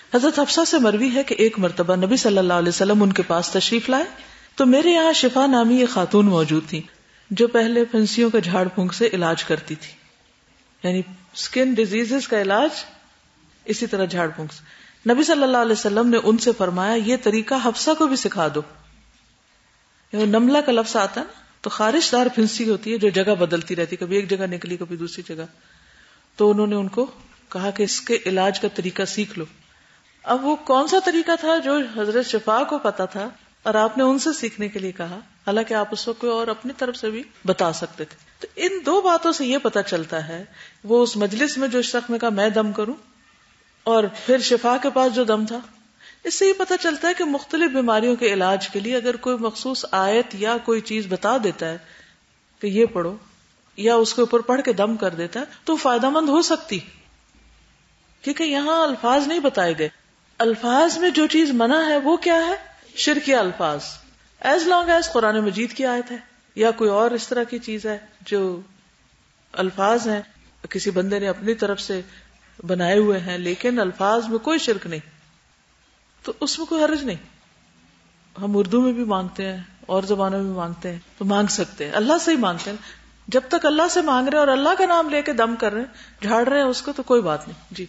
[SPEAKER 1] حضرت حفصہ سے مروی ہے کہ ایک مرتبہ نبی صلی اللہ علیہ وسلم ان کے پاس تشریف لائے تو میرے یہاں شفا نامی ایک خاتون موجود تھی جو پہلے پھنسیوں کا جھاڑ پھونک سے علاج کرتی تھی. یعنی سکن ڈیزیزز کا علاج اسی طرح جھاڑ پھونک سے. نبی صلی اللہ علیہ وسلم نے ان سے فرمایا یہ طریقہ حفصہ کو بھی سکھا دو. نملہ کا لفظ آتا ہے نا, تو خارش دار پھنسی ہوتی ہے جو جگہ بدلتی رہتی, کبھی ایک جگہ نکلی کبھی دوسری جگہ. تو انہوں نے ان کو کہا کہ اس کے علاج کا طریقہ سیکھ لو. اب وہ کون سا طریقہ تھا جو حضرت شفا کو پتا تھا اور آپ نے ان سے سیکھنے کے لیے کہا, حالانکہ آپ اس وقت کوئی اور اپنی طرف سے بھی بتا سکتے تھے. تو ان دو باتوں سے یہ پتا چلتا ہے, وہ اس مجلس میں جو شخص نے کہا میں دم کروں, اور پھر شفا کے پاس جو دم تھا, اس سے یہ پتا چلتا ہے کہ مختلف بیماریوں کے علاج کے لیے اگر کوئی مخصوص آیت یا کوئی چیز بتا دیتا ہے کہ یہ پڑھو, یا اس کے اوپر پڑھ کے دم کر دیتا ہے, تو فائدہ مند ہو سکتی. کیونکہ یہاں الفاظ نہیں بتائے گئے. الفاظ میں جو چیز منع ہے وہ کیا ہے؟ شرکی الفاظ. As long as Quran Majeed کی آیت ہے یا کوئی اور اس طرح کی چیز ہے جو الفاظ ہیں کسی بندے نے اپنی طرف سے بنائے ہوئے ہیں, لیکن الفاظ میں کوئی شرک نہیں, تو اس میں کوئی حرج نہیں. ہم اردو میں بھی مانگتے ہیں اور زبانوں میں بھی مانگتے ہیں, تو مانگ سکتے ہیں. اللہ سے ہی مانگتے ہیں. جب تک اللہ سے مانگ رہے ہیں اور اللہ کا نام لے کے دم کر رہے ہیں, جھاڑ رہے ہیں اس کو, تو کوئی بات نہیں. جی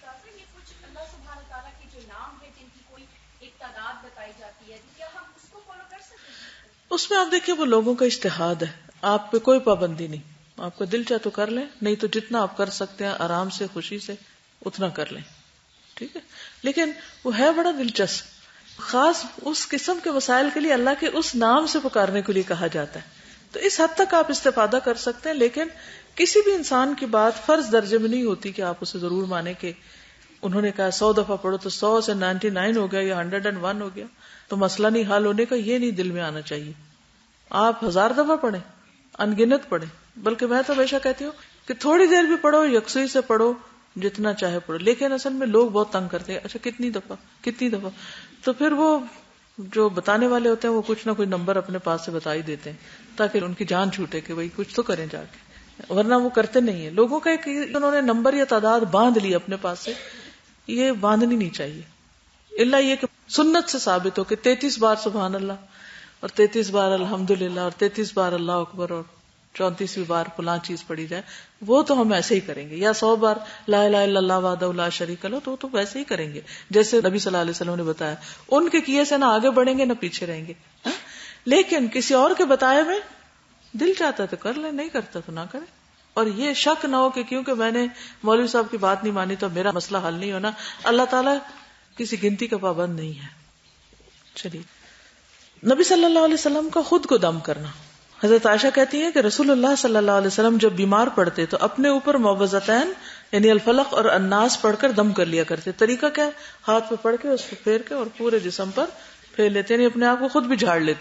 [SPEAKER 1] اس میں آپ دیکھیں وہ لوگوں کا اجتہاد ہے, آپ پہ کوئی پابندی نہیں. آپ کا دل چاہے تو کر لیں, نہیں تو جتنا آپ کر سکتے ہیں آرام سے خوشی سے اتنا کر لیں, ٹھیک ہے. لیکن وہ ہے بڑا دلچسپ, خاص اس قسم کے مسائل کے لیے اللہ کے اس نام سے پکارنے کے لیے کہا جاتا ہے. تو اس حد تک آپ استفادہ کر سکتے ہیں, لیکن کسی بھی انسان کی بات فرض درجے میں نہیں ہوتی کہ آپ اسے ضرور مانیں کہ انہوں نے کہا سو دفعہ پڑھو تو سو سے نائنٹی نائن ہو گیا یا ہنڈریڈ اینڈ ون ہو گیا تو مسئلہ نہیں حل ہونے کا, یہ نہیں دل میں آنا چاہیے. آپ ہزار دفعہ پڑھیں, انگنت پڑھیں, بلکہ میں تو ہمیشہ کہتی ہوں کہ تھوڑی دیر بھی پڑھو, یکسوئی سے پڑھو, جتنا چاہے پڑھو. لیکن اصل میں لوگ بہت تنگ کرتے ہیں, اچھا کتنی دفعہ کتنی دفعہ, تو پھر وہ جو بتانے والے ہوتے ہیں وہ کچھ نہ کوئی نمبر اپنے پاس سے بتا ہی دیتے ہیں تاکہ ان کی جان چھوٹے کہ بھائی کچھ تو کریں جا کے, ورنہ وہ کرتے نہیں ہیں. لوگوں کا ایک انہوں نے نمبر یا تعداد باندھ لی اپنے پاس سے, یہ باندھنی نہیں چاہیے. اللہ یہ کہ سنت سے ثابت ہو کہ تینتیس بار سبحان اللہ اور تینتیس بار الحمدللہ اور تینتیس بار اللہ اکبر اور چونتیسویں بار فلاں چیز پڑھی جائے, وہ تو ہم ایسے ہی کریں گے. یا سو بار لا الہ الا اللہ وحدہ لا شریک لہ, تو تو ویسے ہی کریں گے جیسے نبی صلی اللہ علیہ وسلم نے بتایا. ان کے کیے سے نہ آگے بڑھیں گے نہ پیچھے رہیں گے. لیکن کسی اور کے بتائے میں دل چاہتا ہے تو کر لیں, نہیں کرتا تو نہ کریں. اور یہ شک نہ ہو کہ کیونکہ میں نے مولوی صاحب کی بات نہیں مانی تو میرا مسئلہ حل نہیں ہونا. اللہ تعالیٰ کسی گنتی کا پابند نہیں ہے. چلیے, نبی صلی اللہ علیہ وسلم کا خود کو دم کرنا. حضرت عائشہ کہتی ہیں کہ رسول اللہ صلی اللہ علیہ وسلم جب بیمار پڑتے تو اپنے اوپر معوذتین یعنی الفلق اور الناس پڑھ کر دم کر لیا کرتے. طریقہ کیا؟ ہاتھ پہ پڑھ کے اس کو پھیر کے اور پورے جسم پر پھیر لیتے, یعنی اپنے آپ کو خود بھی جھاڑ لیتے.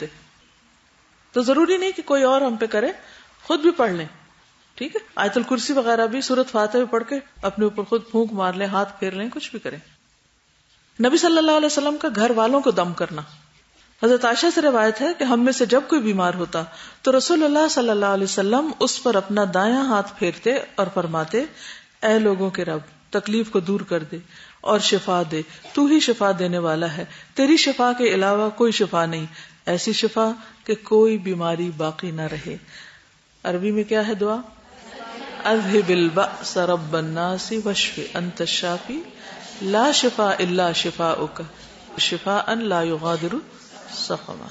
[SPEAKER 1] تو ضروری نہیں کہ کوئی اور ہم پہ کرے, خود بھی پڑھ لیں, ٹھیک ہے. آیت الکرسی وغیرہ بھی سورۃ فاتحہ پڑھ کے اپنے اوپر خود پھونک مار لیں, ہاتھ پھیر لیں, کچھ بھی کریں. نبی صلی اللہ علیہ وسلم کا گھر والوں کو دم کرنا. حضرت عائشہ سے روایت ہے کہ ہم میں سے جب کوئی بیمار ہوتا تو رسول اللہ صلی اللہ علیہ وسلم اس پر اپنا دایاں ہاتھ پھیرتے اور فرماتے, اے لوگوں کے رب, تکلیف کو دور کر دے اور شفا دے, تو ہی شفا دینے والا ہے, تیری شفا کے علاوہ کوئی شفا نہیں, ایسی شفا کہ کوئی بیماری باقی نہ رہے. عربی میں کیا ہے دعا؟ اذهب البأس رب الناس واشف انت الشافی لا شفاء الا شفاؤک شفاء لا یغادر سقما.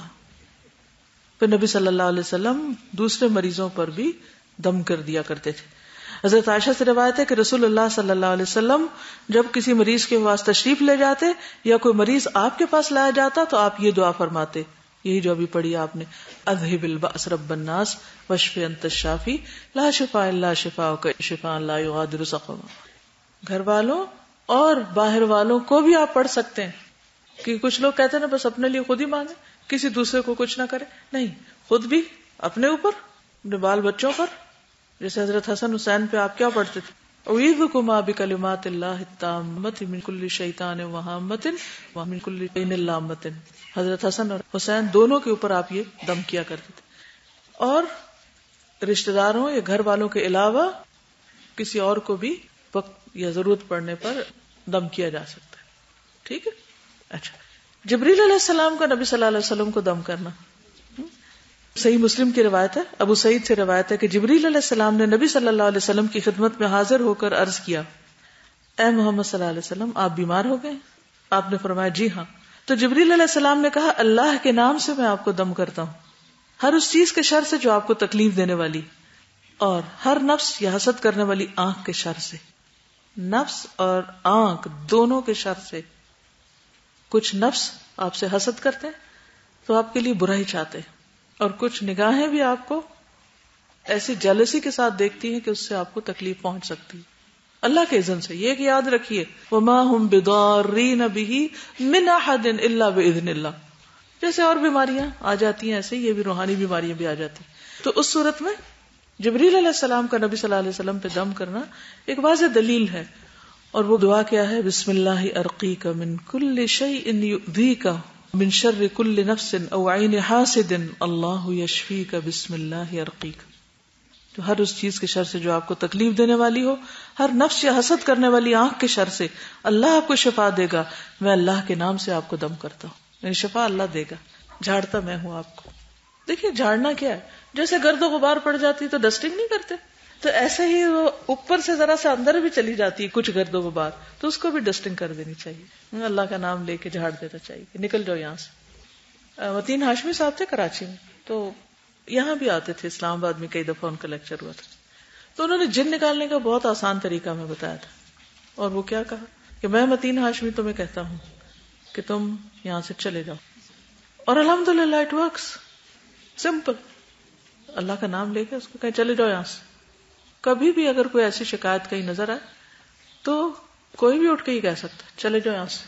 [SPEAKER 1] پھر نبی صلی اللہ علیہ وسلم دوسرے مریضوں پر بھی دم کر دیا کرتے تھے. حضرت عائشہ سے روایت ہے کہ رسول اللہ صلی اللہ علیہ وسلم جب کسی مریض کے پاس تشریف لے جاتے یا کوئی مریض آپ کے پاس لایا جاتا تو آپ یہ دعا فرماتے, یہی جو ابھی پڑھی آپ نے, اذهب البأس رب الناس واشف انت الشافی لا شفاء الا شفاؤک شفاء لا یغادر سقما. گھر والوں اور باہر والوں کو بھی آپ پڑھ سکتے ہیں, کہ کچھ لوگ کہتے ہیں نا بس اپنے لیے خود ہی مانگے, کسی دوسرے کو کچھ نہ کرے. نہیں, خود بھی اپنے اوپر, اپنے بال بچوں پر. جیسے حضرت حسن حسین پہ آپ کیا پڑھتے تھے؟ اعوذکما بکلمات اللہ التامۃ من کل شیطان وہامۃ ومن کل عین لامۃ. حضرت حسن اور حسین دونوں کے اوپر آپ یہ دم کیا کرتے تھے. اور رشتہ داروں یا گھر والوں کے علاوہ کسی اور کو بھی وقت یا ضرورت پڑنے پر دم کیا جا سکتا ہے. ٹھیک ہے. اچھا, جبریل علیہ السلام کا نبی صلی اللہ علیہ وسلم کو دم کرنا. صحیح مسلم کی روایت ہے, ابو سعید سے روایت ہے کہ جبریل علیہ السلام نے نبی صلی اللہ علیہ وسلم کی خدمت میں حاضر ہو کر عرض کیا, اے محمد صلی اللہ علیہ وسلم, آپ بیمار ہو گئے؟ آپ نے فرمایا جی ہاں. تو جبریل علیہ السلام نے کہا, اللہ کے نام سے میں آپ کو دم کرتا ہوں, ہر اس چیز کے شر سے جو آپ کو تکلیف دینے والی, اور ہر نفس یا حسد کرنے والی آنکھ کے شر سے. نفس اور آنکھ دونوں کے شر سے. کچھ نفس آپ سے حسد کرتے ہیں تو آپ کے لیے برا ہی چاہتے ہیں, اور کچھ نگاہیں بھی آپ کو ایسی جلسی کے ساتھ دیکھتی ہیں کہ اس سے آپ کو تکلیف پہنچ سکتی ہے اللہ کے اذن سے. یہ کہ یاد رکھیے, وما هم بضارین به من احد الا باذن اللہ. جیسے اور بیماریاں آ جاتی ہیں ایسے یہ بھی روحانی بیماریاں بھی آ جاتی ہیں. تو اس صورت میں جبریل علیہ السلام کا نبی صلی اللہ علیہ وسلم پہ دم کرنا ایک واضح دلیل ہے. اور وہ دعا کیا ہے, بسم اللہ ارقیک من کل شیء یؤذیک من شر کل نفس او عین حاسد اللہ یشفیک بسم اللہ ارقیک. تو ہر اس چیز کے شر سے جو آپ کو تکلیف دینے والی ہو, ہر نفس یا حسد کرنے والی آنکھ کے شر سے اللہ آپ کو شفا دے گا. میں اللہ کے نام سے آپ کو دم کرتا ہوں, یعنی شفا اللہ دے گا, جھاڑتا میں ہوں آپ کو. دیکھیے جھاڑنا کیا ہے, جیسے گرد و غبار پڑ جاتی تو ڈسٹنگ نہیں کرتے, تو ایسے ہی وہ اوپر سے ذرا سا اندر بھی چلی جاتی ہے کچھ گرد و غبار, تو اس کو بھی ڈسٹنگ کر دینی چاہیے. اللہ کا نام لے کے جھاڑ دینا چاہیے, نکل جاؤ یہاں سے. متین ہاشمی صاحب تھے کراچی میں, تو یہاں بھی آتے تھے, اسلام آباد میں کئی دفعہ ان کا لیکچر ہوا تھا. تو انہوں نے جن نکالنے کا بہت آسان طریقہ ہمیں بتایا تھا, اور وہ کیا کہا کہ میں متین ہاشمی تمہیں کہتا ہوں کہ تم یہاں سے چلے جاؤ, اور الحمدللہ اٹ ورکس. سمپل, اللہ کا نام لے کے اس کو کہیں چلے جاؤ یہاں سے. کبھی بھی اگر کوئی ایسی شکایت کہیں نظر آئے تو کوئی بھی اٹھ کے ہی کہہ سکتا چلے جاؤ یہاں سے.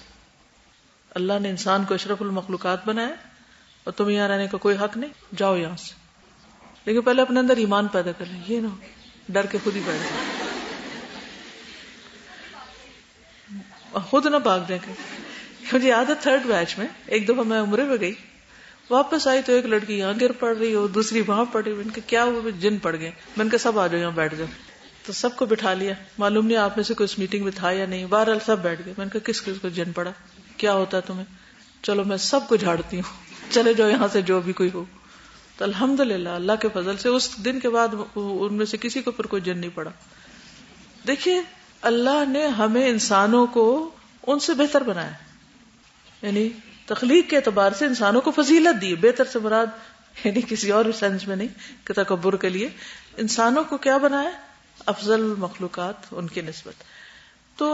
[SPEAKER 1] اللہ نے انسان کو اشرف المخلوقات بنایا اور تم یہاں رہنے کا کوئی حق نہیں, جاؤ یہاں سے. لیکن پہلے اپنے اندر ایمان پیدا کر لیں, یہ نہ ڈر کے خود ہی بیٹھ جائیں, خود نہ بھاگ جائیں. مجھے یاد ہے تھرڈ بیچ میں ایک دفعہ میں عمرے میں گئی, واپس آئی تو ایک لڑکی یہاں گر پڑ رہی ہو, دوسری وہاں پڑی. میں نے کہا کیا ہوا, جن پڑ گئے. میں نے کہا سب آ جاؤ یہاں بیٹھ جاؤ. تو سب کو بٹھا لیا, معلوم نہیں آپ میں سے کوئی اس میٹنگ میں تھا یا نہیں, بہرحال سب بیٹھ گئے. میں نے کہا کس کس کو جن پڑا, کیا ہوتا ہے تمہیں, چلو میں سب کو جھاڑتی ہوں, چلے جاؤ یہاں سے جو بھی کوئی ہو. تو الحمدللہ اللہ کے فضل سے اس دن کے بعد ان میں سے کسی کو پر کوئی جن نہیں پڑا. دیکھیے اللہ نے ہمیں انسانوں کو ان سے بہتر بنایا, یعنی تخلیق کے اعتبار سے انسانوں کو فضیلت دی. بہتر سے مراد یعنی کسی اور سینس میں نہیں کہ تکبر کے لیے. انسانوں کو کیا بنایا, افضل مخلوقات ان کی نسبت. تو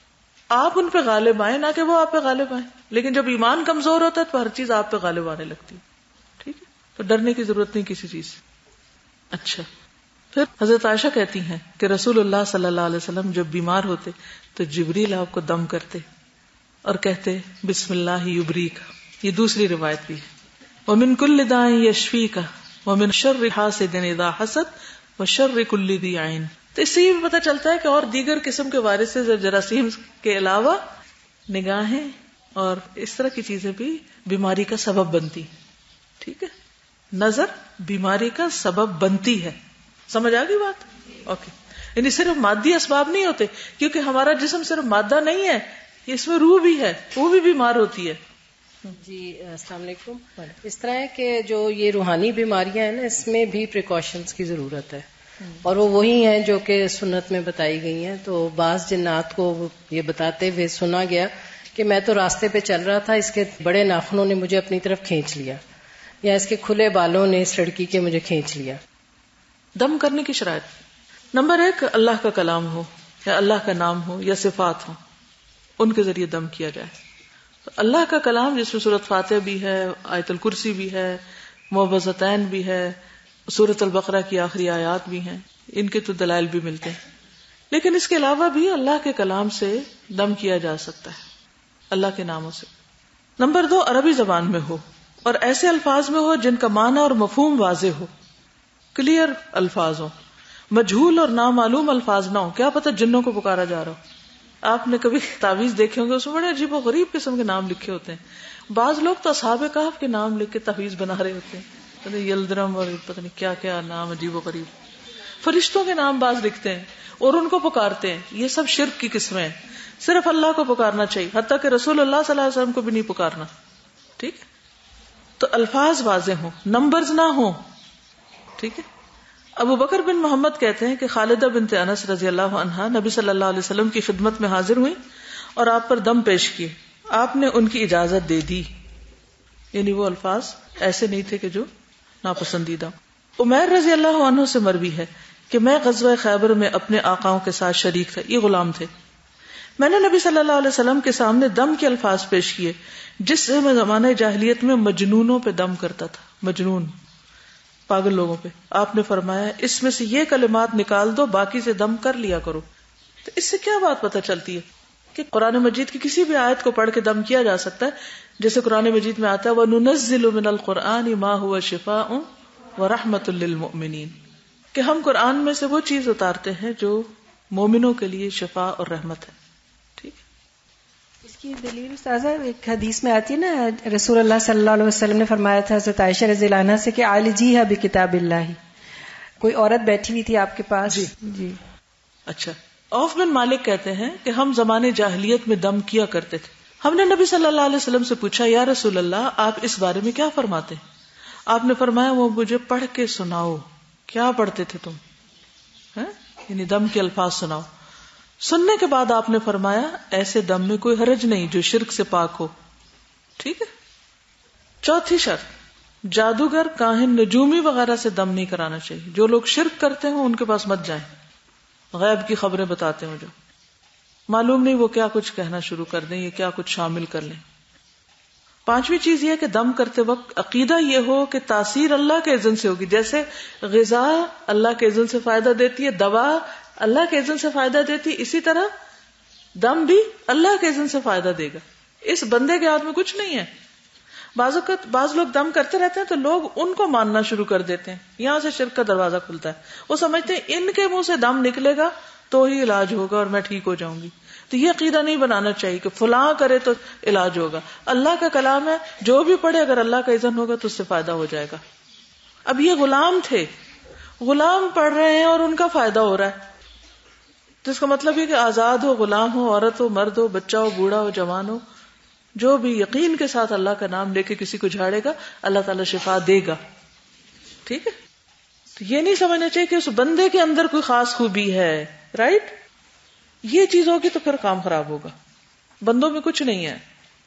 [SPEAKER 1] آپ ان پہ غالب آئیں, نہ کہ وہ آپ پہ غالب آئیں. لیکن جب ایمان کمزور ہوتا ہے تو ہر چیز آپ پہ غالب آنے لگتی ہے. ٹھیک ہے, تو ڈرنے کی ضرورت نہیں کسی چیز سے. اچھا, پھر حضرت عائشہ کہتی ہیں کہ رسول اللہ صلی اللہ علیہ وسلم جب بیمار ہوتے تو جبریل آپ کو دم کرتے اور کہتے بسم اللہ یبریک. یہ دوسری روایت بھی ہے, ومن کل داء یشفیک ومن شر حاسد اذا حسد وشر کل ذی عین. تو اس سے یہ بھی پتہ چلتا ہے کہ اور دیگر قسم کے وائرسز اور جراثیم کے علاوہ نگاہیں اور اس طرح کی چیزیں بھی بیماری کا سبب بنتی. ٹھیک ہے, نظر بیماری کا سبب بنتی ہے. سمجھ آ گئی بات؟ اوکے. یعنی صرف مادی اسباب نہیں ہوتے, کیونکہ ہمارا جسم صرف مادہ نہیں ہے, اس میں روح بھی ہے, وہ بھی بیمار ہوتی ہے.
[SPEAKER 5] جی السلام علیکم. اس طرح ہے کہ جو یہ روحانی بیماریاں ہیں نا, اس میں بھی پریکاشنز کی ضرورت ہے, اور وہ وہی ہیں جو کہ سنت میں بتائی گئی ہیں. تو بعض جنات کو یہ بتاتے ہوئے سنا گیا کہ میں تو راستے پہ چل رہا تھا, اس کے بڑے ناخنوں نے مجھے اپنی طرف کھینچ لیا, یا اس کے کھلے بالوں نے اس لڑکی کے مجھے کھینچ لیا.
[SPEAKER 1] دم کرنے کی شرائط, نمبر ایک اللہ کا کلام ہو یا اللہ کا نام ہو یا صفات ہو, ان کے ذریعے دم کیا جائے. تو اللہ کا کلام جس میں سورۃ فاتحہ بھی ہے, آیت الکرسی بھی ہے, معوذتین بھی ہے, سورۃ البقرہ کی آخری آیات بھی ہیں, ان کے تو دلائل بھی ملتے ہیں. لیکن اس کے علاوہ بھی اللہ کے کلام سے دم کیا جا سکتا ہے, اللہ کے ناموں سے. نمبر دو, عربی زبان میں ہو اور ایسے الفاظ میں ہو جن کا معنی اور مفہوم واضح ہو, کلیئر الفاظ ہو, مجہول اور نامعلوم الفاظ نہ ہو. کیا پتہ جنوں کو پکارا جا رہا ہو. آپ نے کبھی تعویذ دیکھے ہوں گے, اس میں بڑے عجیب و غریب قسم کے نام لکھے ہوتے ہیں. بعض لوگ تو اصحاب کہف کے نام لکھ کے تعویذ بنا رہے ہوتے ہیں, یلدرم اور پتہ نہیں کیا کیا نام عجیب و غریب. فرشتوں کے نام باز لکھتے ہیں اور ان کو پکارتے ہیں. یہ سب شرک کی قسمیں ہیں. صرف اللہ کو پکارنا چاہیے, حتیٰ کہ رسول اللہ صلی اللہ علیہ وسلم کو بھی نہیں پکارنا. ٹھیک ہے, تو الفاظ واضح ہوں, نمبرز نہ ہوں. ٹھیک ہے. ابو بکر بن محمد کہتے ہیں کہ خالدہ بنت انس رضی اللہ عنہا نبی صلی اللہ علیہ وسلم کی خدمت میں حاضر ہوئی اور آپ پر دم پیش کیے. آپ نے ان کی اجازت دے دی, یعنی وہ الفاظ ایسے نہیں تھے کہ جو ناپسندیدہ. عمیر رضی اللہ عنہ سے مروی ہے کہ میں غزوہ خیبر میں اپنے آقاؤں کے ساتھ شریک تھا, یہ غلام تھے. میں نے نبی صلی اللہ علیہ وسلم کے سامنے دم کے الفاظ پیش کیے جس سے میں زمانہ جاہلیت میں مجنونوں پہ دم کرتا تھا, مجنون پاگل لوگوں پہ. آپ نے فرمایا اس میں سے یہ کلمات نکال دو, باقی سے دم کر لیا کرو. تو اس سے کیا بات پتہ چلتی ہے کہ قرآن مجید کی کسی بھی آیت کو پڑھ کے دم کیا جا سکتا ہے, جیسے قرآن مجید میں آتا ہے وَنُنَزِّلُ مِنَ الْقُرْآنِ مَا هُوَ شِفَاءٌ وَرَحْمَةٌ لِّلْمُؤْمِنِينَ, کہ ہم قرآن میں سے وہ چیز اتارتے ہیں جو مومنوں کے لیے شفا اور رحمت ہے. ٹھیک,
[SPEAKER 2] اس کی دلیل استاذہ ایک حدیث میں آتی ہے نا, رسول اللہ صلی اللہ علیہ وسلم نے فرمایا تھا حضرت عائشہ رضی اللہ عنہا سے کہ عالجیھا بکتاب اللہ, کوئی عورت بیٹھی ہوئی تھی آپ کے پاس.
[SPEAKER 1] جی
[SPEAKER 2] جی
[SPEAKER 1] اچھا. عوف بن مالک کہتے ہیں کہ ہم زمانے جاہلیت میں دم کیا کرتے تھے. ہم نے نبی صلی اللہ علیہ وسلم سے پوچھا یا رسول اللہ آپ اس بارے میں کیا فرماتے ہیں؟ آپ نے فرمایا وہ مجھے پڑھ کے سناؤ. کیا پڑھتے تھے تم؟ ہے یعنی دم کے الفاظ سناؤ. سننے کے بعد آپ نے فرمایا ایسے دم میں کوئی حرج نہیں جو شرک سے پاک ہو. ٹھیک ہے. چوتھی شرط, جادوگر, کاہن, نجومی وغیرہ سے دم نہیں کرانا چاہیے. جو لوگ شرک کرتے ہیں ان کے پاس مت جائیں, غیب کی خبریں بتاتے ہیں جو معلوم نہیں وہ کیا کچھ کہنا شروع کر دیں, یہ کیا کچھ شامل کر لیں. پانچویں چیز یہ کہ دم کرتے وقت عقیدہ یہ ہو کہ تاثیر اللہ کے اذن سے ہوگی. جیسے غذا اللہ کے اذن سے فائدہ دیتی ہے, دوا اللہ کے اذن سے فائدہ دیتی ہے, اسی طرح دم بھی اللہ کے اذن سے فائدہ دے گا. اس بندے کے ہاتھ میں کچھ نہیں ہے. بعض اوقات بعض لوگ دم کرتے رہتے ہیں تو لوگ ان کو ماننا شروع کر دیتے ہیں, یہاں سے شرک کا دروازہ کھلتا ہے. وہ سمجھتے ہیں ان کے منہ سے دم نکلے گا تو ہی علاج ہوگا اور میں ٹھیک ہو جاؤں گی. تو یہ عقیدہ نہیں بنانا چاہیے کہ فلاں کرے تو علاج ہوگا. اللہ کا کلام ہے, جو بھی پڑھے اگر اللہ کا اذن ہوگا تو اس سے فائدہ ہو جائے گا. اب یہ غلام تھے, غلام پڑھ رہے ہیں اور ان کا فائدہ ہو رہا ہے, تو اس کا مطلب یہ کہ آزاد ہو, غلام ہو, عورت ہو, مرد ہو, بچہ ہو, بوڑھا ہو, جوان ہو, جو بھی یقین کے ساتھ اللہ کا نام لے کے کسی کو جھاڑے گا اللہ تعالیٰ شفا دے گا. ٹھیک ہے. تو یہ نہیں سمجھنا چاہیے کہ اس بندے کے اندر کوئی خاص خوبی ہے. رائٹ, یہ چیز ہوگی تو پھر کام خراب ہوگا. بندوں میں کچھ نہیں ہے,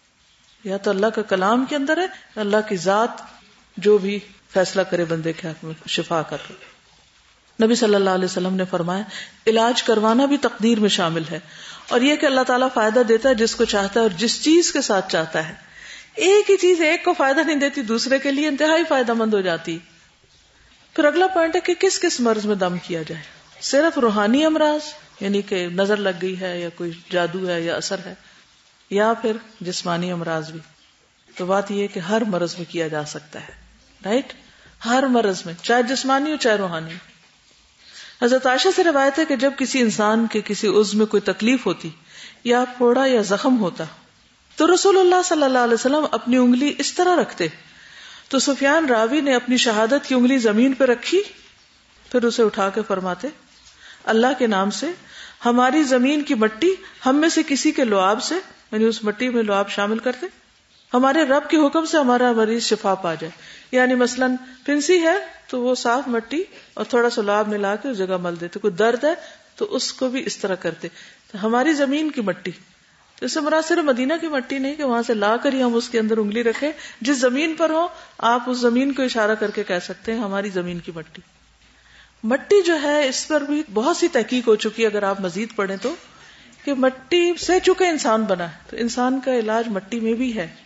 [SPEAKER 1] یا تو اللہ کا کلام کے اندر ہے, اللہ کی ذات جو بھی فیصلہ کرے بندے کے حق میں شفا کر. نبی صلی اللہ علیہ وسلم نے فرمایا علاج کروانا بھی تقدیر میں شامل ہے, اور یہ کہ اللہ تعالیٰ فائدہ دیتا ہے جس کو چاہتا ہے اور جس چیز کے ساتھ چاہتا ہے. ایک ہی چیز ایک کو فائدہ نہیں دیتی, دوسرے کے لیے انتہائی فائدہ مند ہو جاتی. پھر اگلا پوائنٹ ہے کہ کس کس مرض میں دم کیا جائے. صرف روحانی امراض یعنی کہ نظر لگ گئی ہے یا کوئی جادو ہے یا اثر ہے, یا پھر جسمانی امراض بھی. تو بات یہ ہے کہ ہر مرض میں کیا جا سکتا ہے. رائٹ, ہر مرض میں, چاہے جسمانی ہو چاہے روحانی. حضرت عائشہ سے روایت ہے کہ جب کسی انسان کے کسی عضو میں کوئی تکلیف ہوتی یا پھوڑا یا زخم ہوتا تو رسول اللہ صلی اللہ علیہ وسلم اپنی انگلی اس طرح رکھتے, تو سفیان راوی نے اپنی شہادت کی انگلی زمین پہ رکھی, پھر اسے اٹھا کے فرماتے اللہ کے نام سے ہماری زمین کی مٹی ہم میں سے کسی کے لعاب سے, یعنی اس مٹی میں لعاب شامل کرتے, ہمارے رب کے حکم سے ہمارا مریض شفا پا جائے. یعنی مثلا پھنسی ہے تو وہ صاف مٹی اور تھوڑا سا لعاب ملا کے اس جگہ مل دیتے. کوئی درد ہے تو اس کو بھی اس طرح کرتے. تو ہماری زمین کی مٹی, اس سے مراد صرف مدینہ کی مٹی نہیں کہ وہاں سے لا کر ہی ہم اس کے اندر انگلی رکھیں, جس زمین پر ہو آپ اس زمین کو اشارہ کر کے کہہ سکتے ہیں ہماری زمین کی مٹی. مٹی جو ہے اس پر بھی بہت سی تحقیق ہو چکی ہے, اگر آپ مزید پڑھیں تو, کہ مٹی سے چونکہ انسان بنا ہے تو انسان کا علاج مٹی میں بھی ہے.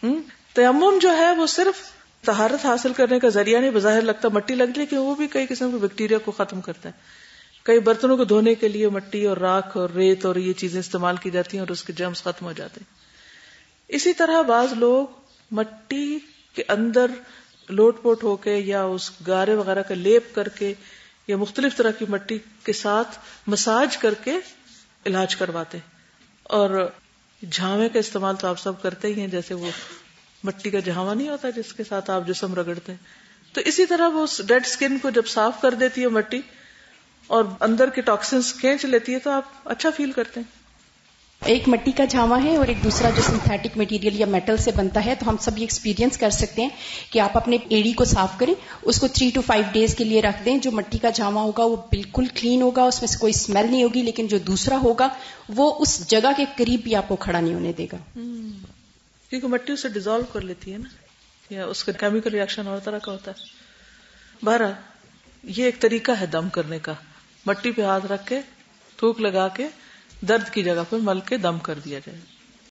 [SPEAKER 1] تیمم جو ہے وہ صرف طہارت حاصل کرنے کا ذریعہ نہیں, بظاہر لگتا مٹی لگ لیکن وہ بھی کئی قسم کے بیکٹیریا کو ختم کرتا ہے. کئی برتنوں کو دھونے کے لیے مٹی اور راکھ اور ریت اور یہ چیزیں استعمال کی جاتی ہیں اور اس کے جرمز ختم ہو جاتے ہیں. اسی طرح بعض لوگ مٹی کے اندر لوٹ پوٹ ہو کے یا اس گارے وغیرہ کا لیپ کر کے یا مختلف طرح کی مٹی کے ساتھ مساج کر کے علاج کرواتے ہیں. اور جھاوے کا استعمال تو آپ سب کرتے ہی ہیں, جیسے وہ مٹی کا جھاوا نہیں ہوتا جس کے ساتھ آپ جسم رگڑتے ہیں, تو اسی طرح وہ ڈیڈ سکن کو جب صاف کر دیتی ہے مٹی اور اندر کے ٹاکسنس کھینچ لیتی ہے تو آپ اچھا فیل کرتے ہیں.
[SPEAKER 6] ایک مٹی کا جامع ہے اور ایک دوسرا جو سنتھیٹک مٹیریل یا میٹل سے بنتا ہے. تو ہم سب یہ ایکسپیرینس کر سکتے ہیں کہ آپ اپنے ایڑی کو صاف کریں, اس کو تھری ٹو فائیو ڈیز کے لیے رکھ دیں. جو مٹی کا جامع ہوگا وہ بالکل کلین ہوگا, اس میں سے کوئی اسمیل نہیں ہوگی, لیکن جو دوسرا ہوگا وہ اس جگہ کے قریب بھی آپ کو کھڑا نہیں ہونے دے گا,
[SPEAKER 1] کیونکہ مٹی اسے ڈیزالو کر لیتی ہے نا, یا اس کا کیمیکل ریئیکشن اور طرح کا ہوتا ہے. بہرحال یہ ایک طریقہ ہے دم کرنے کا, مٹی پہ ہاتھ رکھ کے تھوک لگا کے درد کی جگہ پہ مل کے دم کر دیا جائے.